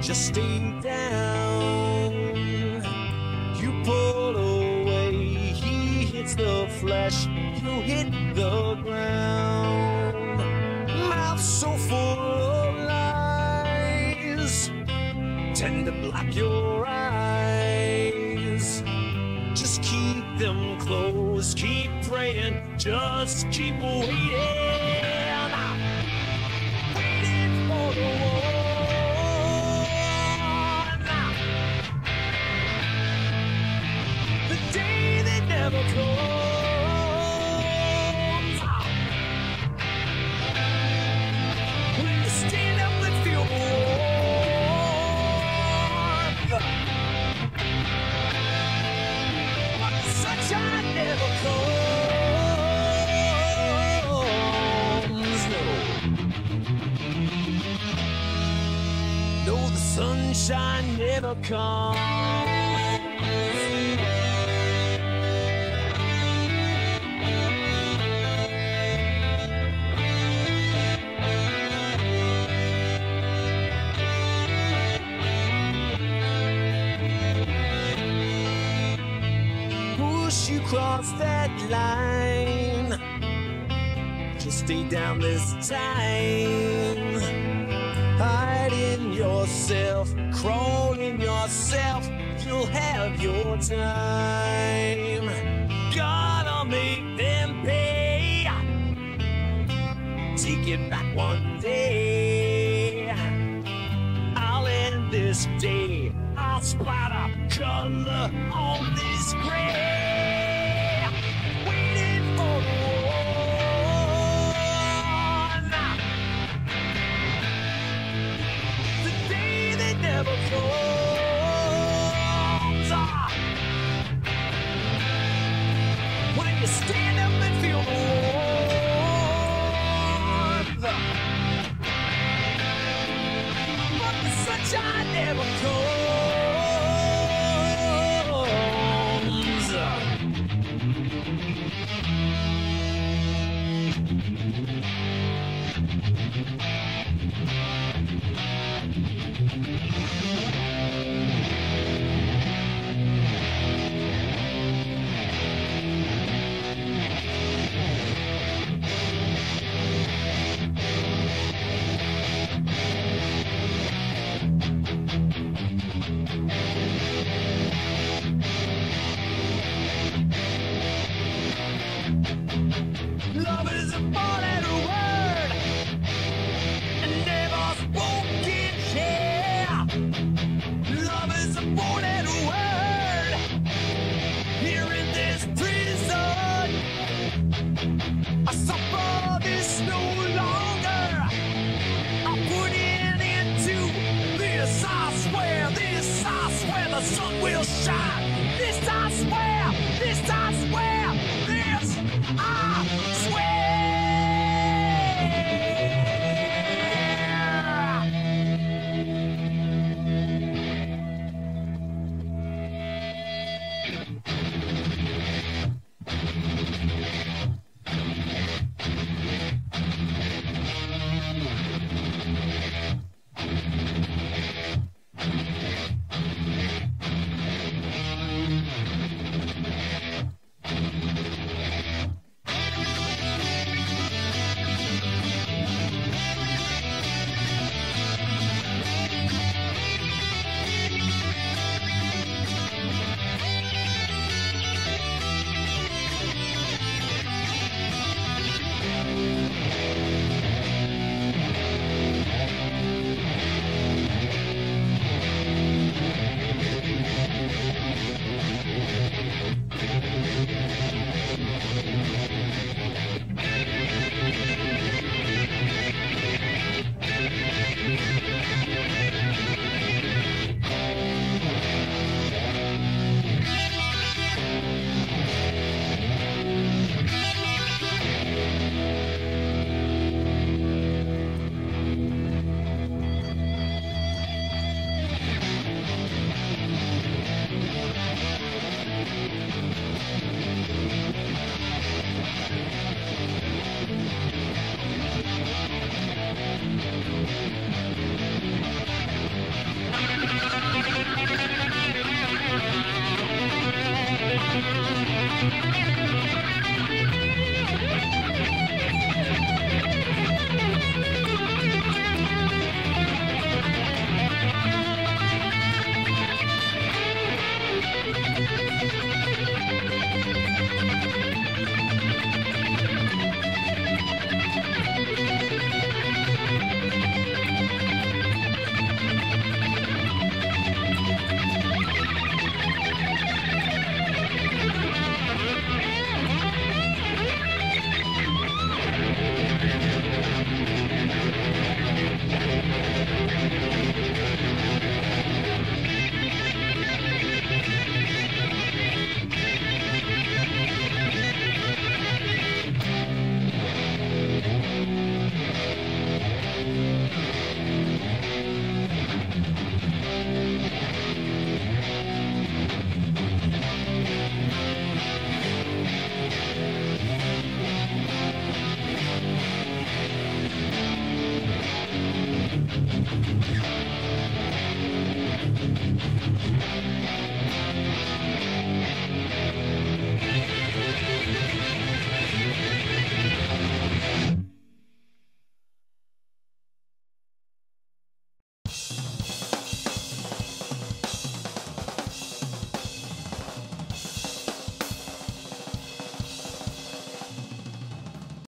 just stay down. You pull away, he hits the flesh, you hit the ground. Mouth so full of lies, tend to block your eyes. Just keep them closed, keep praying, just keep waiting. Waiting for the one, the day that never comes. When you stand up and feel warmth, but the sunshine never comes. No, the sunshine never comes. You cross that line, just stay down this time. Hide in yourself, crawl in yourself, you'll have your time. Gotta make them pay, take it back one day. I'll end this day, I'll splatter color on this grave. Never comes. When you stand up and feel the warmth, but the sunshine never comes. Love is a four-letter word, and never spoken here. Love is a four-letter word, here in this prison. I suffer this no longer. I'm putting into this, I swear the sun will shine. This I swear.